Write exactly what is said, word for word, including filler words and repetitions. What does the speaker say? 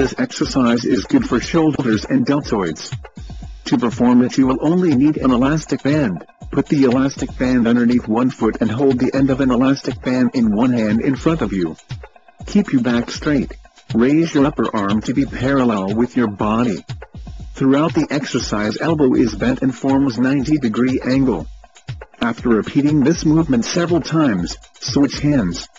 This exercise is good for shoulders and deltoids. To perform it you will only need an elastic band. Put the elastic band underneath one foot and hold the end of an elastic band in one hand in front of you. Keep your back straight. Raise your upper arm to be parallel with your body. Throughout the exercise, elbow is bent and forms ninety degree angle. After repeating this movement several times, switch hands.